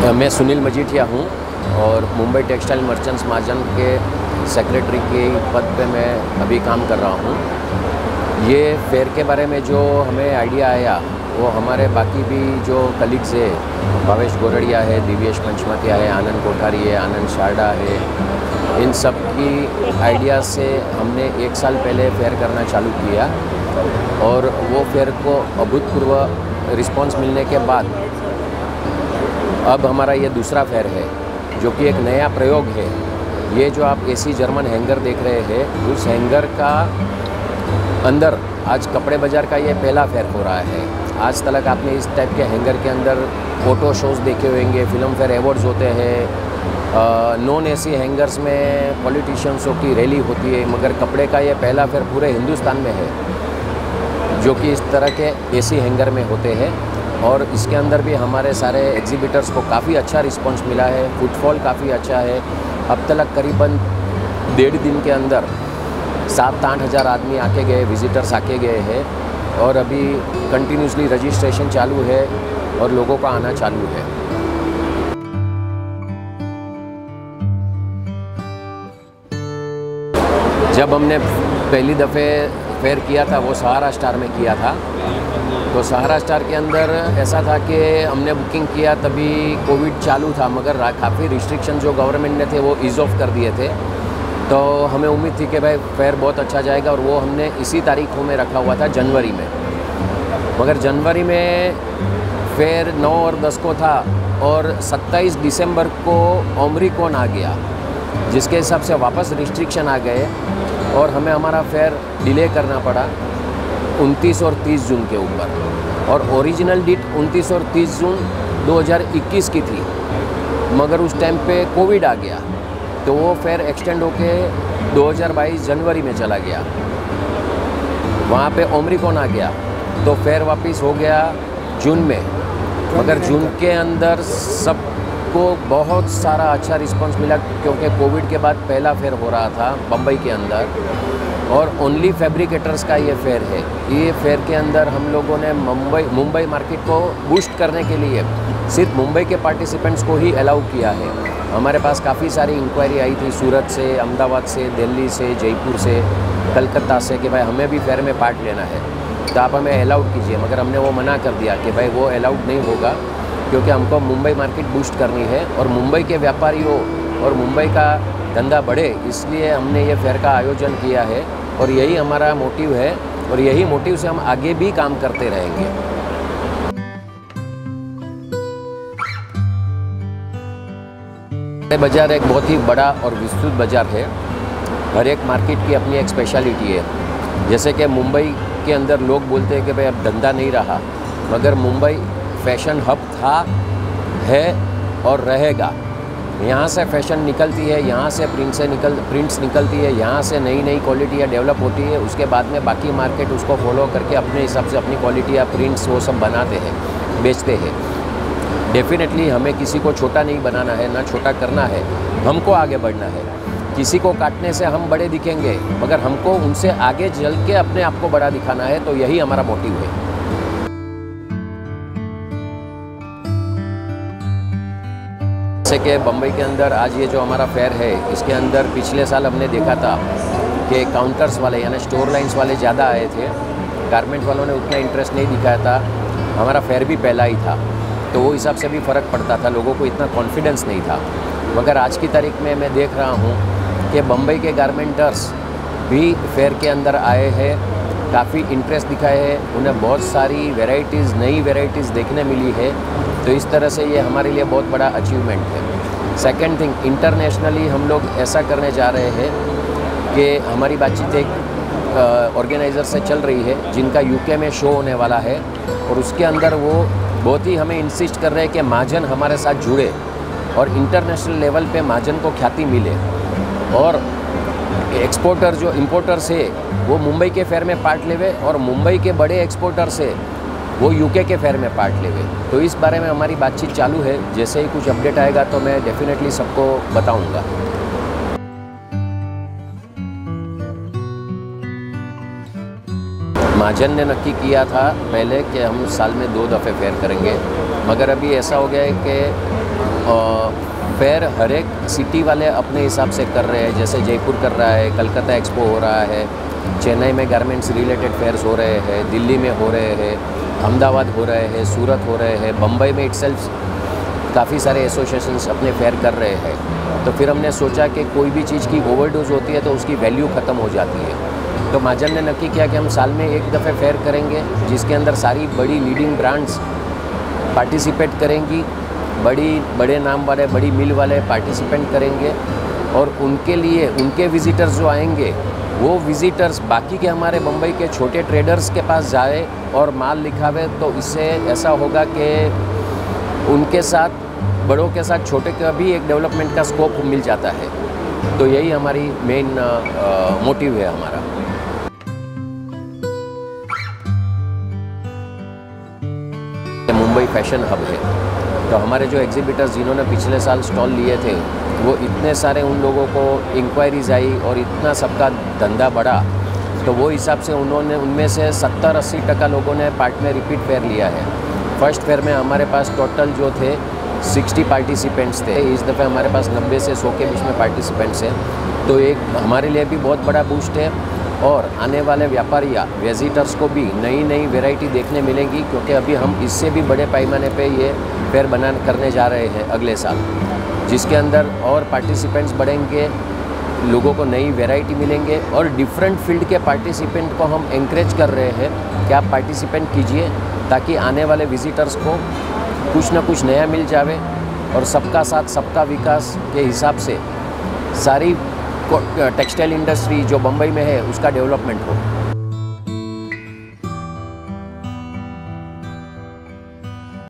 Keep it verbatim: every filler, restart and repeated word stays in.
मैं सुनील मजीठिया हूँ और मुंबई टेक्सटाइल मर्चेंट्स महाजन के सेक्रेटरी के पद पे मैं अभी काम कर रहा हूँ। ये फेयर के बारे में जो हमें आइडिया आया वो हमारे बाकी भी जो कलीग्स है, भावेश गोरड़िया है, दिव्येश पंचमतिया है, आनंद कोठारी है, आनंद शारदा है, इन सब की आइडिया से हमने एक साल पहले फेयर करना चालू किया और वो फेयर को अभूतपूर्व रिस्पांस मिलने के बाद अब हमारा ये दूसरा फेयर है जो कि एक नया प्रयोग है। ये जो आप एसी जर्मन हैंगर देख रहे हैं, उस हैंगर का अंदर आज कपड़े बाज़ार का ये पहला फेयर हो रहा है। आज तक आपने इस टाइप के हैंगर के अंदर फोटो शोज़ देखे होंगे, फिल्म फेयर अवार्ड्स होते हैं, नॉन एसी हैंगर्स में पॉलिटिशियंसों की रैली होती है, मगर कपड़े का ये पहला फेयर पूरे हिंदुस्तान में है जो कि इस तरह के एसी हैंगर में होते हैं। और इसके अंदर भी हमारे सारे एग्जीबिटर्स को काफ़ी अच्छा रिस्पांस मिला है, फुटफॉल काफ़ी अच्छा है। अब तक करीबन डेढ़ दिन के अंदर सात आठ हज़ार आदमी आके गए, विजिटर्स आके गए हैं और अभी कंटिन्यूसली रजिस्ट्रेशन चालू है और लोगों का आना चालू है। जब हमने पहली दफ़े फेयर किया था वो सहारा स्टार में किया था, तो सहारा स्टार के अंदर ऐसा था कि हमने बुकिंग किया तभी कोविड चालू था, मगर काफ़ी रिस्ट्रिक्शन जो गवर्नमेंट ने थे वो ईज़ ऑफ कर दिए थे। तो हमें उम्मीद थी कि भाई फेयर बहुत अच्छा जाएगा और वो हमने इसी तारीखों में रखा हुआ था, जनवरी में। मगर जनवरी में फेयर नौ और दस को था और सत्ताईस दिसंबर को ओमिक्रॉन आ गया, जिसके हिसाब से वापस रिस्ट्रिक्शन आ गए और हमें हमारा फेयर डिले करना पड़ा उनतीस और तीस जून के ऊपर। और ओरिजिनल डेट उनतीस और तीस जून दो हज़ार इक्कीस की थी, मगर उस टाइम पे कोविड आ गया तो वो फेयर एक्सटेंड होके दो हज़ार बाईस जनवरी में चला गया। वहाँ पे ओमिक्रॉन आ गया तो फेयर वापस हो गया जून में। मगर जून के अंदर सबको बहुत सारा अच्छा रिस्पांस मिला क्योंकि कोविड के बाद पहला फेयर हो रहा था बम्बई के अंदर और ओनली फैब्रिकेटर्स का ये फेयर है। ये फेयर के अंदर हम लोगों ने मुंबई मुंबई मार्केट को बूस्ट करने के लिए सिर्फ मुंबई के पार्टिसिपेंट्स को ही अलाउ किया है। हमारे पास काफ़ी सारी इंक्वायरी आई थी सूरत से, अहमदाबाद से, दिल्ली से, जयपुर से, कलकत्ता से कि भाई हमें भी फेयर में पार्ट लेना है तो आप हमें अलाउड कीजिए, मगर हमने वो मना कर दिया कि भाई वो अलाउड नहीं होगा क्योंकि हमको मुंबई मार्केट बूस्ट करनी है और मुंबई के व्यापारियों और मुंबई का धंधा बढ़े, इसलिए हमने ये फेयर का आयोजन किया है और यही हमारा मोटिव है और यही मोटिव से हम आगे भी काम करते रहेंगे। बाज़ार एक बहुत ही बड़ा और विस्तृत बाज़ार है। हर एक मार्केट की अपनी एक स्पेशलिटी है। जैसे कि मुंबई के अंदर लोग बोलते हैं कि भाई अब धंधा नहीं रहा, मगर मुंबई फैशन हब था, है और रहेगा। यहाँ से फैशन निकलती है, यहाँ से प्रिंट से निकल प्रिंट्स निकलती है, यहाँ से नई नई क्वालिटियाँ डेवलप होती है, उसके बाद में बाकी मार्केट उसको फॉलो करके अपने हिसाब से अपनी क्वालिटी या प्रिंट्स वो सब बनाते हैं, बेचते हैं। डेफिनेटली हमें किसी को छोटा नहीं बनाना है, ना छोटा करना है, हमको आगे बढ़ना है। किसी को काटने से हम बड़े दिखेंगे, मगर हमको उनसे आगे चल के अपने आप को बड़ा दिखाना है, तो यही हमारा मोटिव है। जैसे कि बम्बई के अंदर आज ये जो हमारा फेयर है, इसके अंदर पिछले साल हमने देखा था कि काउंटर्स वाले यानी स्टोर लाइन्स वाले ज़्यादा आए थे, गारमेंट वालों ने उतना इंटरेस्ट नहीं दिखाया था। हमारा फेयर भी पहला ही था तो वो हिसाब से भी फ़र्क पड़ता था, लोगों को इतना कॉन्फिडेंस नहीं था। मगर आज की तारीख में मैं देख रहा हूँ कि बम्बई के गारमेंटर्स भी फेयर के अंदर आए हैं, काफ़ी इंटरेस्ट दिखाए हैं, उन्हें बहुत सारी वेराइटीज़ नई वेराइटीज़ देखने मिली है। तो इस तरह से ये हमारे लिए बहुत बड़ा अचीवमेंट है। सेकंड थिंग, इंटरनेशनली हम लोग ऐसा करने जा रहे हैं कि हमारी बातचीत एक ऑर्गेनाइज़र से चल रही है जिनका यूके में शो होने वाला है और उसके अंदर वो बहुत ही हमें इंसिस्ट कर रहे हैं कि महाजन हमारे साथ जुड़े और इंटरनेशनल लेवल पे महाजन को ख्याति मिले और एक्सपोर्टर जो इम्पोर्टर्स है वो मुंबई के फेयर में पार्ट लेवे और मुंबई के बड़े एक्सपोर्टर्स है वो यूके के फेयर में पार्ट लेवे। तो इस बारे में हमारी बातचीत चालू है। जैसे ही कुछ अपडेट आएगा तो मैं डेफिनेटली सबको बताऊंगा। महाजन ने नक्की किया था पहले कि हम साल में दो दफ़े फेयर करेंगे, मगर अभी ऐसा हो गया है कि फेयर हर एक सिटी वाले अपने हिसाब से कर रहे हैं। जैसे जयपुर कर रहा है, कलकत्ता एक्सपो हो रहा है, चेन्नई में गारमेंट्स रिलेटेड फेयर्स हो रहे हैं, दिल्ली में हो रहे हैं, अहमदाबाद हो रहे हैं, सूरत हो रहे हैं, बम्बई में इटसेल्फ काफ़ी सारे एसोसिएशंस अपने फेयर कर रहे हैं। तो फिर हमने सोचा कि कोई भी चीज़ की ओवरडोज होती है तो उसकी वैल्यू ख़त्म हो जाती है। तो महाजन ने नक्की किया कि हम साल में एक दफ़े फेयर करेंगे जिसके अंदर सारी बड़ी लीडिंग ब्रांड्स पार्टिसिपेट करेंगी, बड़ी बड़े नाम वाले बड़ी मिल वाले पार्टिसिपेंट करेंगे और उनके लिए उनके विज़िटर्स जो आएंगे वो विज़िटर्स बाकी के हमारे मुंबई के छोटे ट्रेडर्स के पास जाए और माल लिखावे। तो इससे ऐसा होगा कि उनके साथ बड़ों के साथ छोटे का भी एक डेवलपमेंट का स्कोप मिल जाता है। तो यही हमारी मेन मोटिव है हमारा। मुंबई फैशन हब है, तो हमारे जो एग्जिबिटर्स जिन्होंने पिछले साल स्टॉल लिए थे वो इतने सारे उन लोगों को इंक्वायरीज आई और इतना सबका धंधा बढ़ा, तो वो हिसाब से उन्होंने उनमें से सत्तर अस्सी टका लोगों ने पार्ट में रिपीट फेयर लिया है। फर्स्ट फेयर में हमारे पास टोटल जो थे साठ पार्टिसिपेंट्स थे, इस दफ़े हमारे पास नब्बे से सौ के बीच में पार्टिसिपेंट्स हैं। तो एक हमारे लिए भी बहुत बड़ा बूस्ट है और आने वाले व्यापारी या विजिटर्स को भी नई नई वैरायटी देखने मिलेंगी, क्योंकि अभी हम इससे भी बड़े पैमाने पे ये फेयर बना करने जा रहे हैं अगले साल, जिसके अंदर और पार्टिसिपेंट्स बढ़ेंगे, लोगों को नई वैरायटी मिलेंगे और डिफरेंट फील्ड के पार्टिसिपेंट को हम एंकरेज कर रहे हैं कि आप पार्टिसिपेंट कीजिए ताकि आने वाले विजिटर्स को कुछ ना कुछ नया मिल जावे और सबका साथ सबका विकास के हिसाब से सारी टेक्सटाइल इंडस्ट्री जो बम्बई में है उसका डेवलपमेंट हो।